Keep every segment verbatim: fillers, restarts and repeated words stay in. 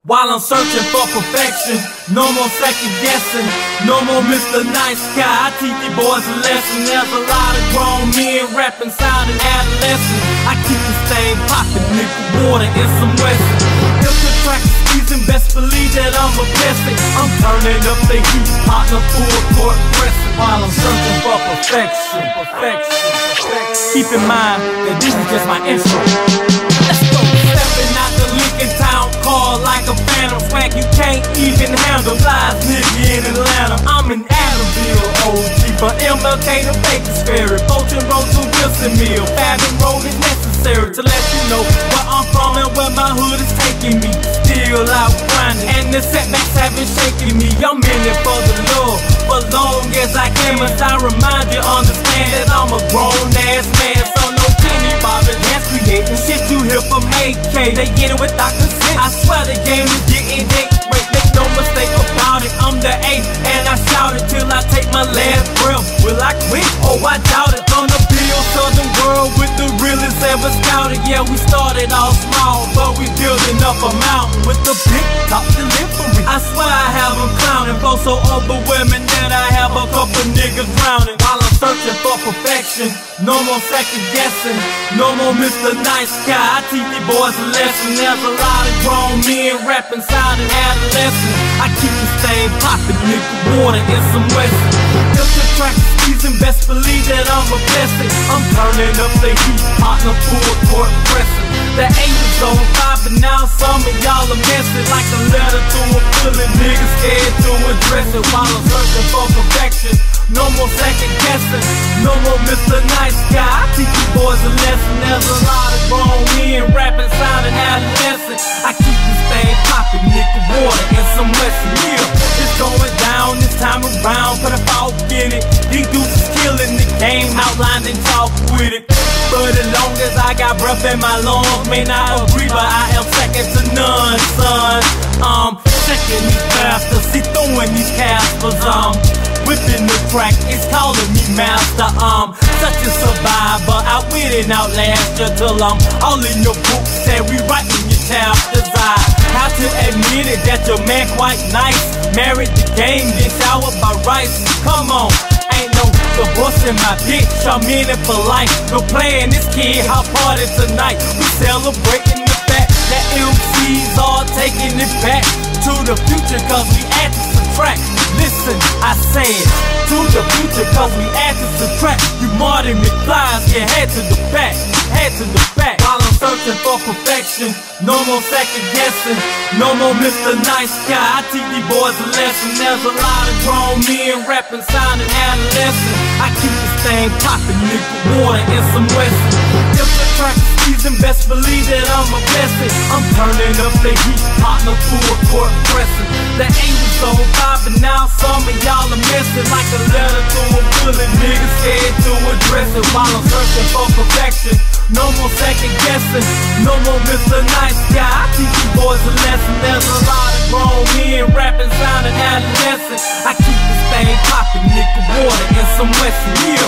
While I'm searching for perfection, no more second guessing, no more Mister Nice Guy. I teach these boys a lesson. There's a lot of grown men rapping, sounding adolescent. I keep this thing popping, nickel water and some Wesson. If the track is squeezing, best believe that I'm a blessing. I'm turning up the heat, partner full court pressing. While I'm searching for perfection, perfection, perfection. Keep in mind that this is just my intro. Let's go. Stepping out the Lincoln Town car like a phantom, swag you can't even handle. Lies nigga in Atlanta, I'm in Adamville, O G. From M L K to Baker's Ferry, Fulton Road to Wilson Mill. Fabin Road is necessary to let you know where I'm from and where my hood is taking me. Still out grinding, and the setbacks haven't shaken me. I'm in it for the Lord, for long as I can. Must I remind you, understand that I'm a grown ass man, so no Kenny Bobby that's creating shit you hear from A K. They get it with Doctor Six. I swear the game is getting dick. Wait, make no mistake about it. I'm the eighth, and I shout it till I take my last breath. Will I quit? Oh, I doubt it. On the Bill Southern world with the realest ever scouted. Yeah, we started all small, but we building up a mountain with the big top delivery. I swear I have them clowning, flow so overwhelming that I have a couple niggas drowning. While I'm searching for perfection, no more second guessing, no more Mister Nice Guy. I teach these boys a lesson. There's a lot of grown men rapping, sounding adolescent. I keep this thing popping, nickel water and some Wesson. If the track is squeezing, best believe that I'm a blessing. I'm turning up the heat, partner full court pressing. The eight was on fire, but now some of y'all are messing like a letter to a bullet. Niggas scared to address it. While I'm searching for perfection, no more second guessing, no more Mister Nice Guy. I teach you boys a lesson. There's a lot of grown men rapping, sounding adolescent. I keep this thing popping, nickel water and some Wesson. Yeah, it's going down this time around, put a fork in it. These dudes is killing the game, outlined and talk with it. But as long as I got breath in my lungs, may not agree, but I am second to none, son. Um, checking these bastards, see throwing these casters, um. Whipping the track, it's calling me master. Um, such a survivor, I win and outlast you till I'm all in your books and we writing your chapters. I have to admit it that your man quite nice. Married the game, get showered by rice. Come on, ain't no divorce in my bitch. I'm in it for life. No playing this kid, how party tonight. We celebrating the fact that M Cs are taking it back to the future, cause we add to subtract. Listen, I said to the future, cause we add to subtract. You Marty McFly's, yeah, head to the back, head to the back. While I'm searching for perfection, no more second guessing, no more Mister Nice Guy. I teach these boys a lesson. There's a lot of grown men rapping, sounding adolescent. I keep this thing popping, nickel water and some Wesson. If the track is squeezing, best believe that I'm a blessing. I'm turning up the heat, partner full court pressing. The aim was on fire, but now some of y'all are messing like a letter to a bullet. Niggas scared to address it. While I'm searching for perfection, no more second guessing, no more Mister Nice Guy. I teach you boys a lesson. There's a lot of grown men rapping, sounding adolescent. I keep this thing popping, nickel water and some Wesson. Yeah.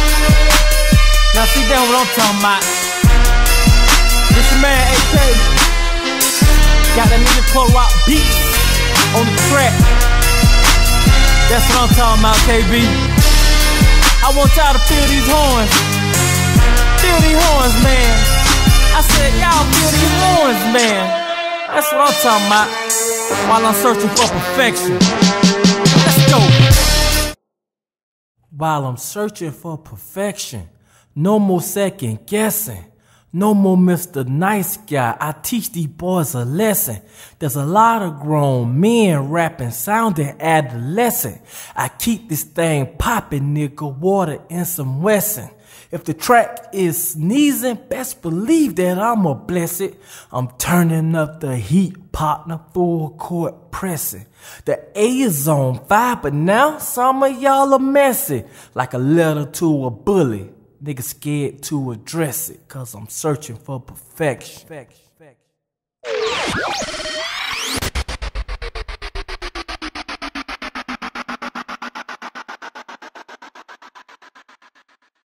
Now see that what I'm talking about. This your man A K. Got that nigga Pro Rock beats on the track. That's what I'm talking about, K B. I want y'all to feel these horns. Feel these horns, man. I said, y'all feel these horns, man. That's what I'm talking about. While I'm searching for perfection. Let's go. While I'm searching for perfection, no more second guessing. No more Mister Nice Guy. I teach these boys a lesson. There's a lot of grown men rapping, sounding adolescent. I keep this thing popping, nickel water and some Wesson. If the track is sneezing, best believe that I'm a blessed. I'm turning up the heat, partner full court pressing. The A is on fire, but now some of y'all are messy like a letter to a bully. Niggas scared to address it, cause I'm searching for perfection.